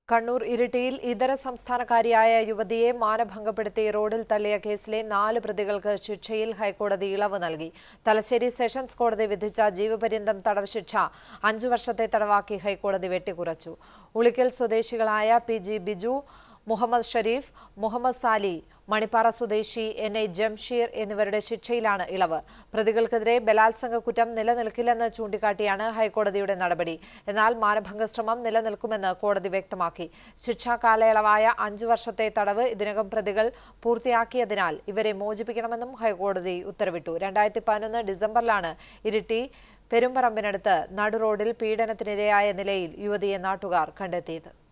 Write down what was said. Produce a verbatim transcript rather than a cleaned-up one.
കണ്ണൂർ ഇരിട്ടിയിൽ ഇതര സംസ്ഥാനക്കാരിയായ യുവതിയെ മാനഭംഗപ്പെടുത്തി റോഡിൽ തള്ളിയ കേസിലെ നാല് പ്രതികൾക്ക് ശിക്ഷയിൽ ഹൈക്കോടതി ഇളവ് നൽകി. തലശ്ശേരി സെഷൻസ് കോടതി വിധിച്ച ജീവപര്യന്തം തടവ് ശിക്ഷ അഞ്ചു വർഷത്തെ തടവാക്കി ഹൈക്കോടതി വെട്ടിക്കുറച്ചു. ഉളിക്കൽ സ്വദേശികളായ പി ജി ബിജു, മുഹമ്മദ് ഷരീഫ്, മുഹമ്മദ് സാലി, മണിപ്പാറ സ്വദേശി എൻ ഐ ജംഷീർ എന്നിവരുടെ ശിക്ഷയിലാണ് ഇളവ്. പ്രതികൾക്കെതിരെ ബലാത്സംഗ കുറ്റം നിലനിൽക്കില്ലെന്ന് ചൂണ്ടിക്കാട്ടിയാണ് ഹൈക്കോടതിയുടെ നടപടി. എന്നാൽ മാനഭംഗ ശ്രമം നിലനിൽക്കുമെന്ന് കോടതി വ്യക്തമാക്കി. ശിക്ഷാ കാലയളവായ അഞ്ചു വർഷത്തെ തടവ് ഇതിനകം പ്രതികൾ പൂർത്തിയാക്കിയതിനാൽ ഇവരെ മോചിപ്പിക്കണമെന്നും ഹൈക്കോടതി ഉത്തരവിട്ടു. രണ്ടായിരത്തി പതിനൊന്ന് ഡിസംബറിലാണ് ഇരിട്ടി പെരുമ്പറമ്പിനടുത്ത് നടുറോഡിൽ പീഡനത്തിനിരയായ നിലയിൽ യുവതിയെ നാട്ടുകാർ കണ്ടെത്തിയത്.